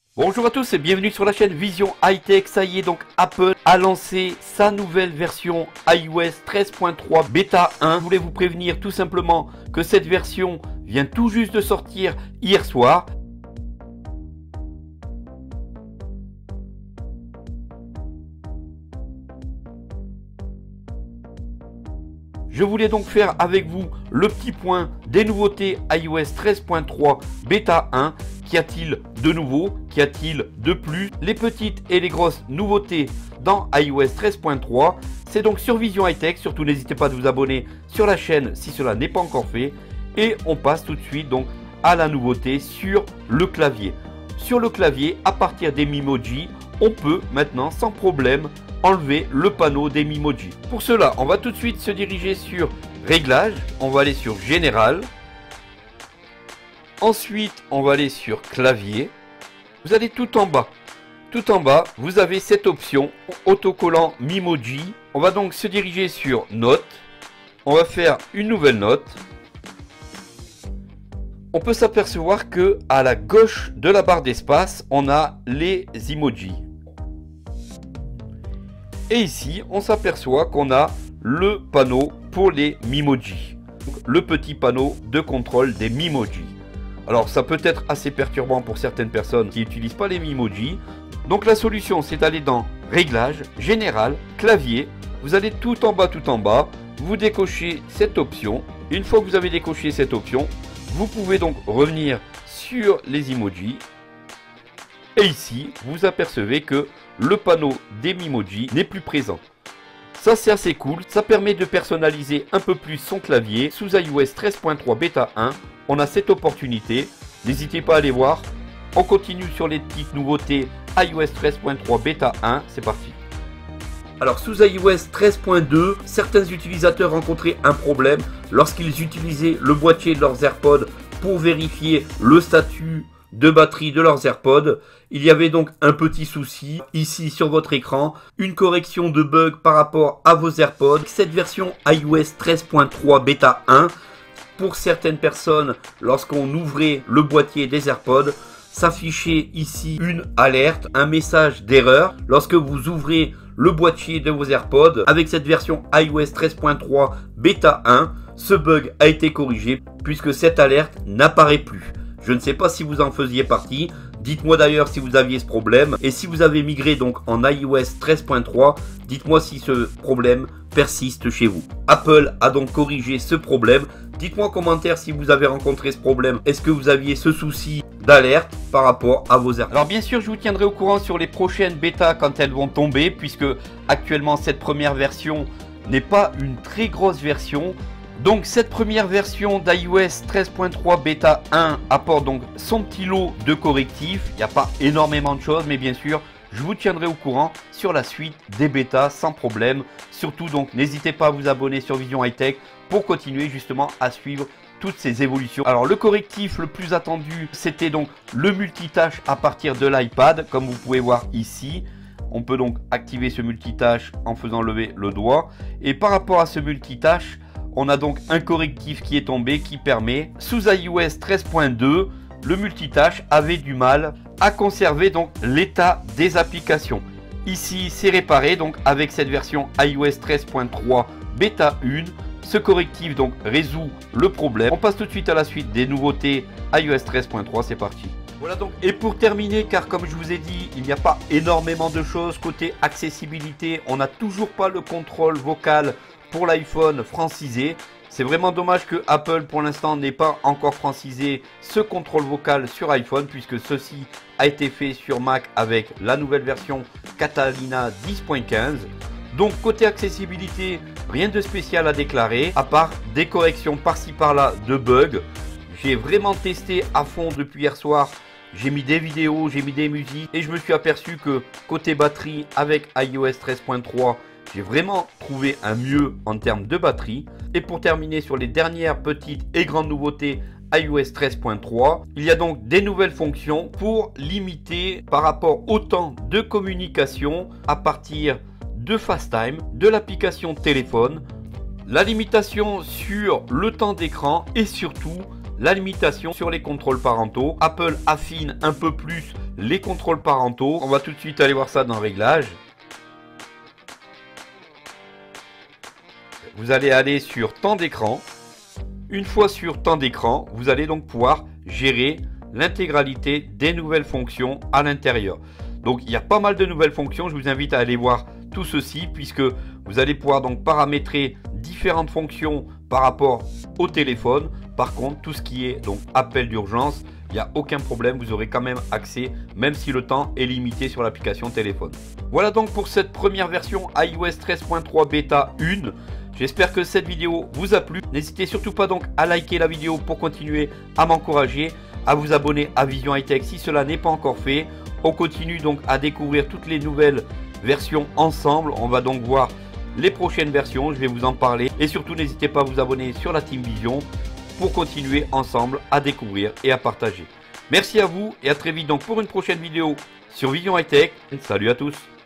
Bonjour à tous et bienvenue sur la chaîne Vision High Tech. Ça y est, donc Apple a lancé sa nouvelle version iOS 13.3 Beta 1. Je voulais vous prévenir tout simplement que cette version vient tout juste de sortir hier soir. Je voulais donc faire avec vous le petit point des nouveautés iOS 13.3 Beta 1. Qu'y a-t-il de nouveau? Qu'y a-t-il de plus? Les petites et les grosses nouveautés dans iOS 13.3. C'est donc sur Vision High Tech. Surtout n'hésitez pas à vous abonner sur la chaîne si cela n'est pas encore fait. Et on passe tout de suite donc à la nouveauté sur le clavier. Sur le clavier, à partir des Memoji, on peut maintenant sans problème enlever le panneau des Memoji. Pour cela, on va tout de suite se diriger sur Réglages. On va aller sur Général. Ensuite, on va aller sur Clavier. Vous allez tout en bas. Tout en bas, vous avez cette option autocollant Memoji. On va donc se diriger sur Notes. On va faire une nouvelle note. On peut s'apercevoir que à la gauche de la barre d'espace, on a les emojis. Et ici, on s'aperçoit qu'on a le panneau pour les Memoji. Le petit panneau de contrôle des Memoji. Alors, ça peut être assez perturbant pour certaines personnes qui n'utilisent pas les Memoji. Donc, la solution, c'est d'aller dans Réglages, Général, Clavier. Vous allez tout en bas, vous décochez cette option. Une fois que vous avez décoché cette option, vous pouvez donc revenir sur les emojis. Et ici, vous apercevez que le panneau des Memoji n'est plus présent. Ça, c'est assez cool. Ça permet de personnaliser un peu plus son clavier. Sous iOS 13.3 Beta 1, on a cette opportunité. N'hésitez pas à aller voir. On continue sur les petites nouveautés iOS 13.3 Beta 1. C'est parti. Alors, sous iOS 13.2, certains utilisateurs rencontraient un problème lorsqu'ils utilisaient le boîtier de leurs AirPods pour vérifier le statut de batterie de leurs AirPods. Il y avait donc un petit souci ici sur votre écran, une correction de bug par rapport à vos AirPods. Cette version iOS 13.3 Beta 1, pour certaines personnes, lorsqu'on ouvrait le boîtier des AirPods, s'affichait ici une alerte, un message d'erreur. Lorsque vous ouvrez le boîtier de vos AirPods, avec cette version iOS 13.3 Beta 1, ce bug a été corrigé puisque cette alerte n'apparaît plus. Je ne sais pas si vous en faisiez partie. Dites-moi d'ailleurs si vous aviez ce problème. Et si vous avez migré donc en iOS 13.3, dites-moi si ce problème persiste chez vous. Apple a donc corrigé ce problème. Dites-moi en commentaire si vous avez rencontré ce problème. Est-ce que vous aviez ce souci d'alerte par rapport à vos AirPods? Alors bien sûr, je vous tiendrai au courant sur les prochaines bêtas quand elles vont tomber, puisque actuellement cette première version n'est pas une très grosse version. Donc cette première version d'iOS 13.3 Beta 1 apporte donc son petit lot de correctifs. Il n'y a pas énormément de choses, mais bien sûr, je vous tiendrai au courant sur la suite des bêtas sans problème. Surtout donc, n'hésitez pas à vous abonner sur Vision High Tech pour continuer justement à suivre toutes ces évolutions. Alors le correctif le plus attendu, c'était donc le multitâche à partir de l'iPad, comme vous pouvez voir ici. On peut donc activer ce multitâche en faisant lever le doigt. Et par rapport à ce multitâche, on a donc un correctif qui est tombé qui permet, sous iOS 13.2, le multitâche avait du mal à conserver donc l'état des applications. Ici, c'est réparé donc avec cette version iOS 13.3 Beta 1. Ce correctif donc résout le problème. On passe tout de suite à la suite des nouveautés iOS 13.3. C'est parti. Voilà donc, et pour terminer, car comme je vous ai dit, il n'y a pas énormément de choses côté accessibilité. On n'a toujours pas le contrôle vocal pour l'iPhone francisé. C'est vraiment dommage que Apple pour l'instant n'ait pas encore francisé ce contrôle vocal sur iPhone, puisque ceci a été fait sur Mac avec la nouvelle version Catalina 10.15. Donc côté accessibilité, rien de spécial à déclarer, à part des corrections par-ci par-là de bugs. J'ai vraiment testé à fond depuis hier soir. J'ai mis des vidéos, j'ai mis des musiques et je me suis aperçu que côté batterie avec iOS 13.3, j'ai vraiment trouvé un mieux en termes de batterie. Et pour terminer sur les dernières petites et grandes nouveautés iOS 13.3, il y a donc des nouvelles fonctions pour limiter par rapport au temps de communication à partir de FaceTime, de l'application téléphone, la limitation sur le temps d'écran et surtout la limitation sur les contrôles parentaux. Apple affine un peu plus les contrôles parentaux. On va tout de suite aller voir ça dans Réglages. Vous allez aller sur temps d'écran. Une fois sur temps d'écran, vous allez donc pouvoir gérer l'intégralité des nouvelles fonctions à l'intérieur. Donc il y a pas mal de nouvelles fonctions. Je vous invite à aller voir tout ceci puisque vous allez pouvoir donc paramétrer différentes fonctions par rapport au téléphone. Par contre, tout ce qui est donc appel d'urgence, il n'y a aucun problème, vous aurez quand même accès, même si le temps est limité sur l'application téléphone. Voilà donc pour cette première version iOS 13.3 bêta 1. J'espère que cette vidéo vous a plu. N'hésitez surtout pas donc à liker la vidéo pour continuer à m'encourager, à vous abonner à Vision High Tech si cela n'est pas encore fait. On continue donc à découvrir toutes les nouvelles versions ensemble. On va donc voir les prochaines versions, je vais vous en parler. Et surtout n'hésitez pas à vous abonner sur la Team Vision pour continuer ensemble à découvrir et à partager. Merci à vous et à très vite donc pour une prochaine vidéo sur Vision High Tech. Salut à tous.